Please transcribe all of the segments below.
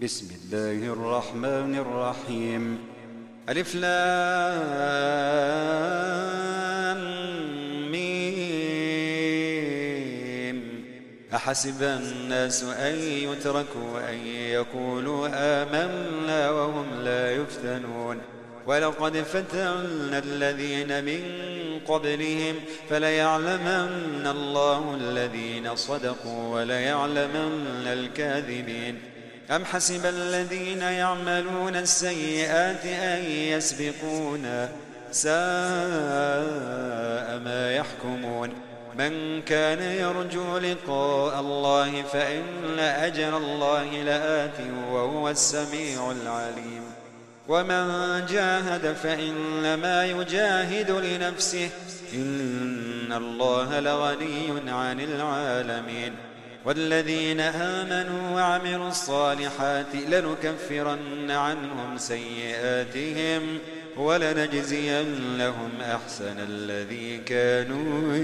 بسم الله الرحمن الرحيم. ألف لام ميم. أحسب الناس أن يتركوا أن يقولوا آمنا وهم لا يفتنون ولقد فتنا الذين من قبلهم فليعلمن الله الذين صدقوا وليعلمن الكاذبين. أم حسب الذين يعملون السيئات أن يسبقونا ساء ما يحكمون. من كان يرجو لقاء الله فإن أجل الله لآت وهو السميع العليم. ومن جاهد فإنما يجاهد لنفسه إن الله لغني عن العالمين. والذين آمنوا وعملوا الصالحات لنكفرن عنهم سيئاتهم ولنجزينهم أحسن الذي كانوا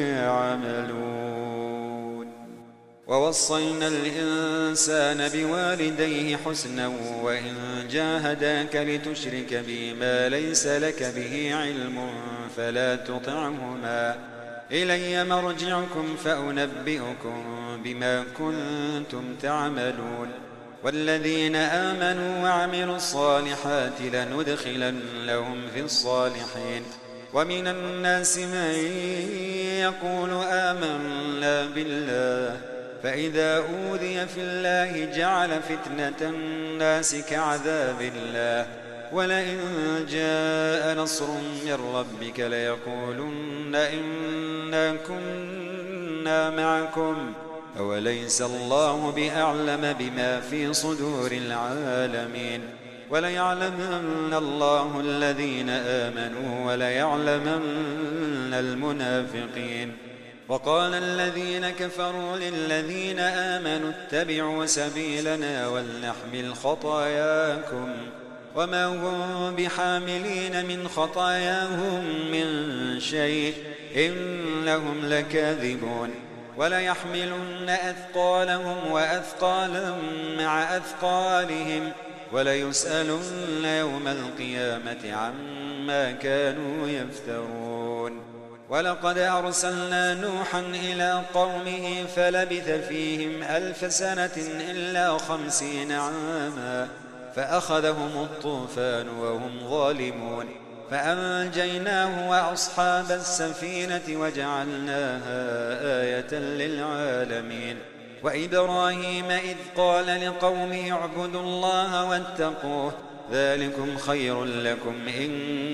يعملون. ووصينا الإنسان بوالديه حسنا وإن جاهداك لتشرك بي ما ليس لك به علم فلا تطعهما إلي مرجعكم فأنبئكم بما كنتم تعملون. والذين آمنوا وعملوا الصالحات لندخلنهم في الصالحين. ومن الناس من يقول آمنا بالله فإذا أوذي في الله جعل فتنة الناس كعذاب الله ولئن جاء نصر من ربك ليقولن إنا كنا معكم أوليس الله بأعلم بما في صدور العالمين. وليعلمن الله الذين آمنوا وليعلمن المنافقين. وقال الذين كفروا للذين آمنوا اتبعوا سبيلنا ولنحمل خطاياكم وما هم بحاملين من خطاياهم من شيء إنهم لكاذبون. وليحملن أثقالهم وأثقالا مع أثقالهم وليسألن يوم القيامة عما كانوا يفترون. ولقد أرسلنا نوحا إلى قومه فلبث فيهم 1000 سنة إلا 50 عاما فأخذهم الطوفان وهم ظالمون فأنجيناه وأصحاب السفينة وجعلناها آية للعالمين. وإبراهيم إذ قال لقومه اعبدوا الله واتقوه ذلكم خير لكم إن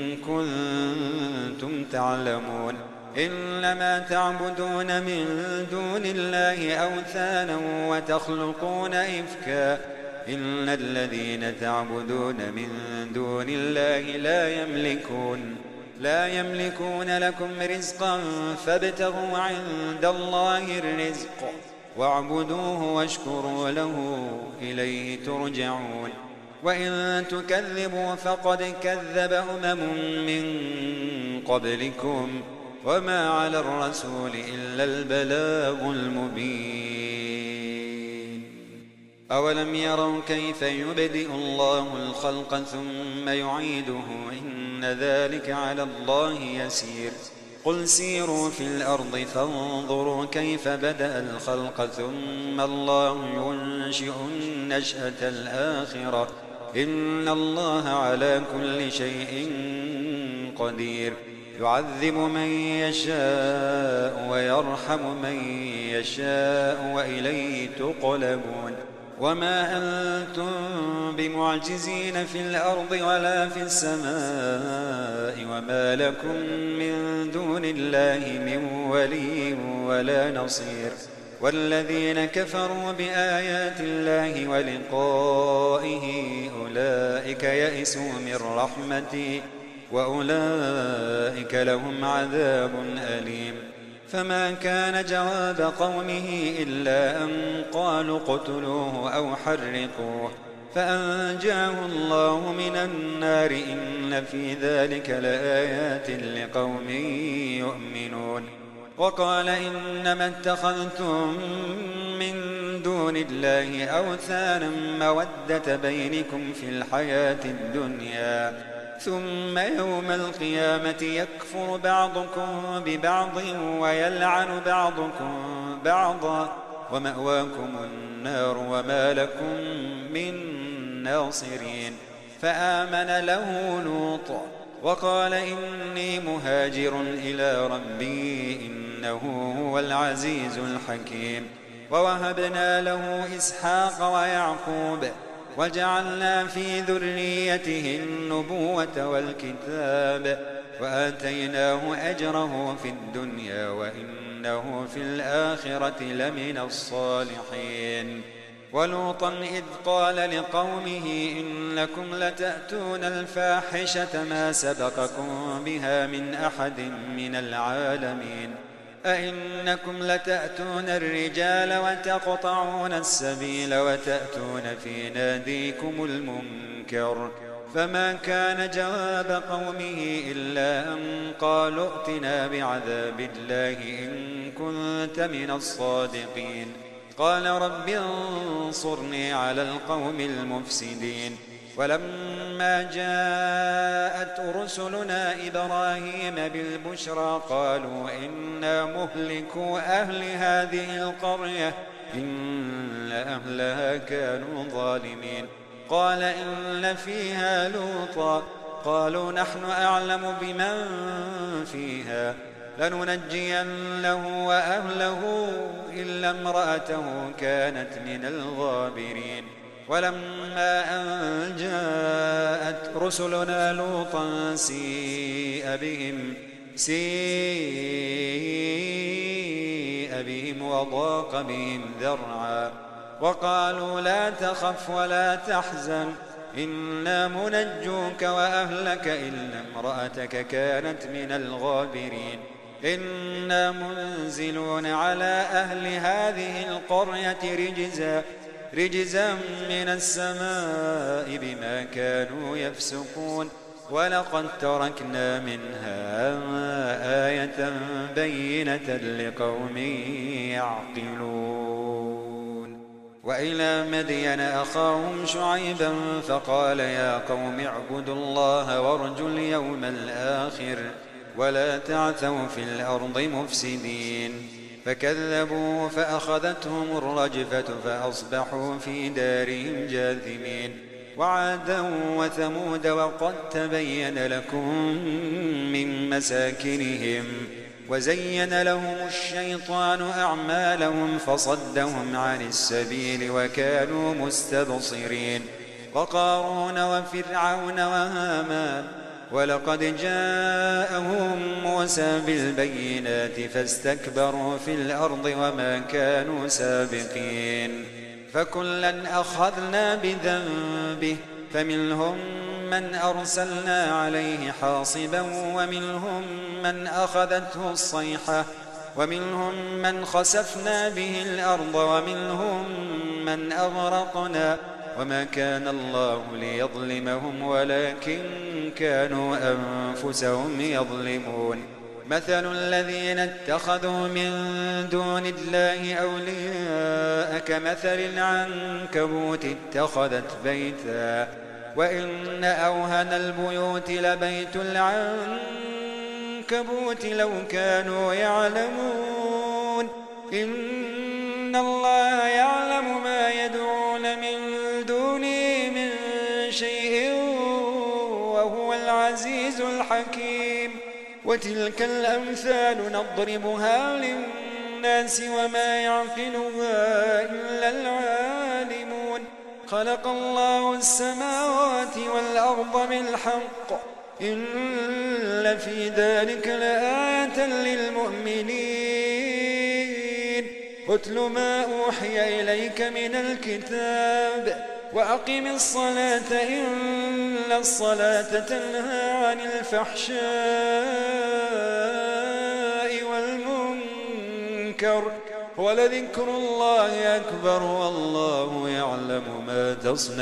كنتم تعلمون. إنما تعبدون من دون الله أوثانا وتخلقون إفكا إن الذين تعبدون من دون الله لا يملكون لكم رزقا فابتغوا عند الله الرزق واعبدوه واشكروا له إليه ترجعون. وإن تكذبوا فقد كذب من قبلكم وما على الرسول إلا البلاغ المبين. أولم يروا كيف يبدئ الله الخلق ثم يعيده إن ذلك على الله يسير. قل سيروا في الأرض فانظروا كيف بدأ الخلق ثم الله ينشئ النشأة الآخرة إن الله على كل شيء قدير. يعذب من يشاء ويرحم من يشاء وإليه تقلبون. وما أنتم بمعجزين في الأرض ولا في السماء وما لكم من دون الله من ولي ولا نصير. والذين كفروا بآيات الله ولقائه أولئك يئسوا من رحمتي وأولئك لهم عذاب أليم. فما كان جواب قومه إلا أن قالوا اقتلوه أو حرقوه فأنجاه الله من النار إن في ذلك لآيات لقوم يؤمنون. وقال إنما اتخذتم من دون دون الله أوثانا مودة بينكم في الحياة الدنيا ثم يوم القيامة يكفر بعضكم ببعض ويلعن بعضكم بعضا ومأواكم النار وما لكم من ناصرين. فآمن له لوط وقال إني مهاجر إلى ربي إنه هو العزيز الحكيم. ووهبنا له إسحاق ويعقوب وجعلنا في ذريته النبوة والكتاب وآتيناه أجره في الدنيا وإنه في الآخرة لمن الصالحين. ولوطا إذ قال لقومه إنكم لتأتون الفاحشة ما سبقكم بها من أحد من العالمين أئنكم لتأتون الرجال وتقطعون السبيل وتأتون في ناديكم المنكر. فما كان جواب قومه إلا أن قالوا ائتنا بعذاب الله إن كنت من الصادقين. قال رب انصرني على القوم المفسدين. ولما جاءت رسلنا إبراهيم بالبشرى قالوا إنا مهلكو أهل هذه القرية إن أهلها كانوا ظالمين. قال إن فيها لوطا قالوا نحن أعلم بمن فيها لننجينه وأهله إلا امرأته كانت من الغابرين. ولما أن جاءت رسلنا لوطا سيء بهم وضاق بهم ذرعا وقالوا لا تخف ولا تحزن إنا منجوك وأهلك إلا امرأتك كانت من الغابرين. إنا منزلون على أهل هذه القرية رجزا من السماء بما كانوا يفسقون. ولقد تركنا منها آية بينة لقوم يعقلون. وإلى مدين أخاهم شعيبا فقال يا قوم اعبدوا الله وارجوا اليوم الآخر ولا تعثوا في الأرض مفسدين. فكذبوا فأخذتهم الرجفة فأصبحوا في دارهم جاثمين. وعادا وثمود وقد تبين لكم من مساكنهم وزين لهم الشيطان أعمالهم فصدهم عن السبيل وكانوا مستبصرين. وقارون وفرعون وهامان ولقد جاءهم موسى بالبينات فاستكبروا في الأرض وما كانوا سابقين. فكلا أخذنا بذنبه فمنهم من أرسلنا عليه حاصبا ومنهم من أخذته الصيحة ومنهم من خسفنا به الأرض ومنهم من أغرقنا وما كان الله ليظلمهم ولكن كانوا أنفسهم يظلمون. مثل الذين اتخذوا من دون الله أولياء كمثل العنكبوت اتخذت بيتا وإن أوهن البيوت لبيت العنكبوت لو كانوا يعلمون. إن الله يعلم ما يدعون من دونه من شيء وهو العزيز الحكيم. وتلك الأمثال نضربها للناس وما يعقلها إلا العالمون. خلق الله السماوات والأرض بالحق إن في ذلك لآية للمؤمنين. اتل ما أوحي إليك من الكتاب وأقم الصلاة إن الصلاة تنهى عن الفحشاء والمنكر ولذكر الله أكبر والله يعلم ما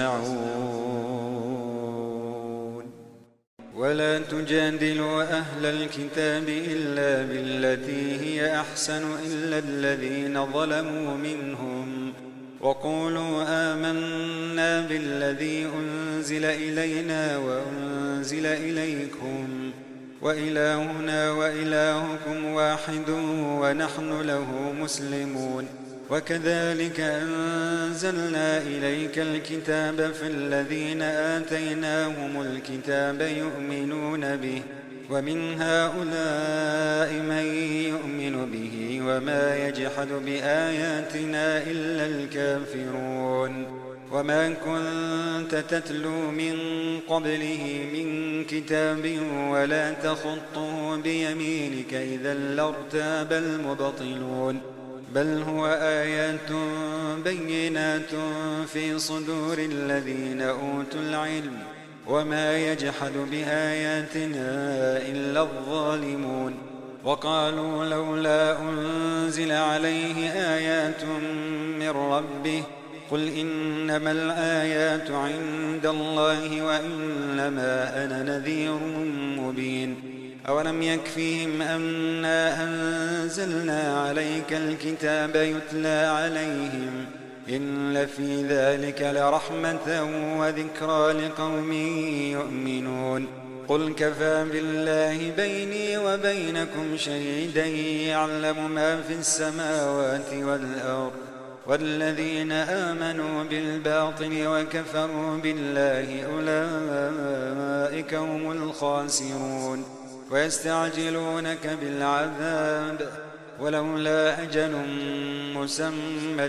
تصنعون. ولا تجادلوا أهل الكتاب إلا بالتي هي أحسن إلا الذين ظلموا منهم وقولوا آمنا بالذي أنزل إلينا وأنزل إليكم وإلهنا وإلهكم واحد ونحن له مسلمون. وكذلك أنزلنا إليك الكتاب فالذين آتيناهم الكتاب يؤمنون به ومن هؤلاء من يؤمن به وما يجحد بآياتنا إلا الكافرون. وما كنت تتلو من قبله من كتاب ولا تخطه بيمينك إذا لارتاب المبطلون. بل هو آيات بينات في صدور الذين أوتوا العلم وما يجحد بآياتنا إلا الظالمون. وقالوا لولا أنزل عليه آيات من ربه قل إنما الآيات عند الله وإنما أنا نذير مبين. أولم يكفيهم أنا أنزلنا عليك الكتاب يتلى عليهم إن في ذلك لرحمة وذكرى لقوم يؤمنون. قل كفى بالله بيني وبينكم شهيدا يعلم ما في السماوات والأرض والذين آمنوا بالباطل وكفروا بالله أولئك هم الخاسرون. ويستعجلونك بالعذاب ولولا أجل مسمى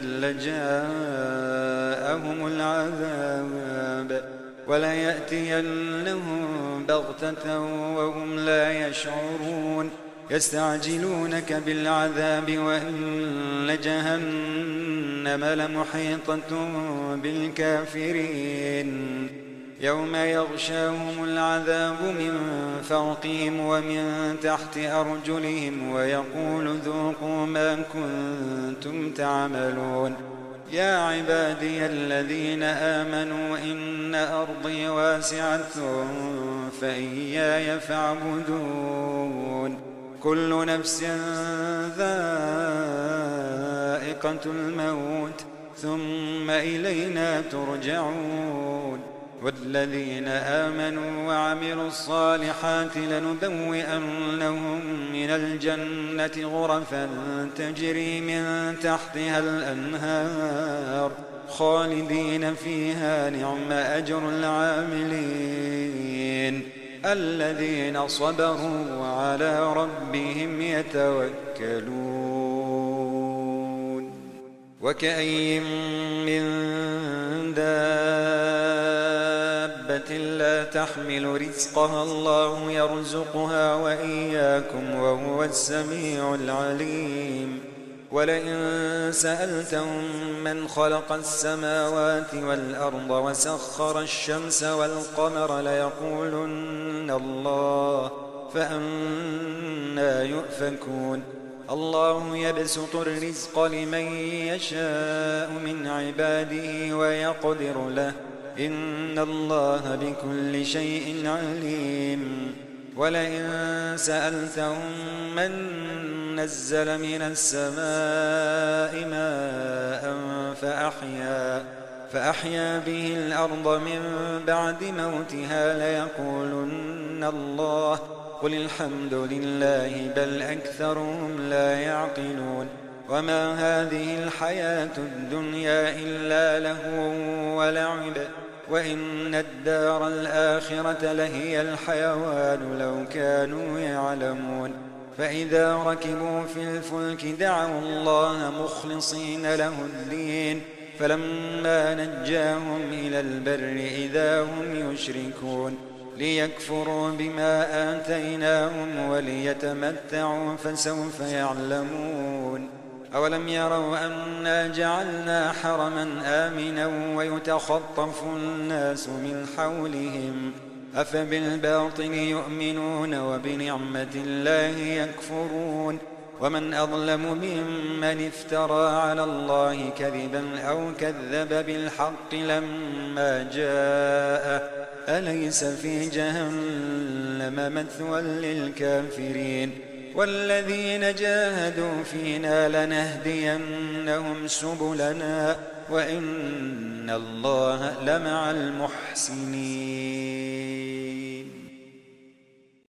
لجاءهم العذاب وليأتينهم بغتة وهم لا يشعرون. يستعجلونك بالعذاب وإن جهنم لمحيطة بالكافرين يوم يغشاهم العذاب من فوقهم ومن تحت أرجلهم ويقول ذوقوا ما كنتم تعملون. يا عبادي الذين آمنوا إن أرضي واسعة فإياي فاعبدون. كل نفس ذائقة الموت ثم إلينا ترجعون. والذين آمنوا وعملوا الصالحات لنبوئنهم من الجنة غرفا تجري من تحتها الأنهار خالدين فيها نعم أجر العاملين الذين صبروا وعلى ربهم يتوكلون. وكأي من دابة لا تحمل رزقها الله يرزقها وإياكم وهو السميع العليم. ولئن سألتهم من خلق السماوات والأرض وسخر الشمس والقمر ليقولن الله فأنى يؤفكون. الله يبسط الرزق لمن يشاء من عباده ويقدر له إن الله بكل شيء عليم. ولئن سألتهم من نزل من السماء ماء فأحيا به الأرض من بعد موتها ليقولن الله قل الحمد لله بل أكثرهم لا يعقلون. وما هذه الحياة الدنيا إلا لهو ولعب وإن الدار الآخرة لهي الحيوان لو كانوا يعلمون. فإذا ركبوا في الفلك دعوا الله مخلصين له الدين فلما نجاهم إلى البر إذا هم يشركون. ليكفروا بما آتيناهم وليتمتعوا فسوف يعلمون. أولم يروا أنا جعلنا حرما آمنا ويتخطف الناس من حولهم أفبالباطل يؤمنون وبنعمة الله يكفرون. ومن أظلم ممن افترى على الله كذبا أو كذب بالحق لما جاءه أليس في جهنم مثوى للكافرين والذين جاهدوا فينا لنهدينهم سبلنا وإن الله لمع المحسنين.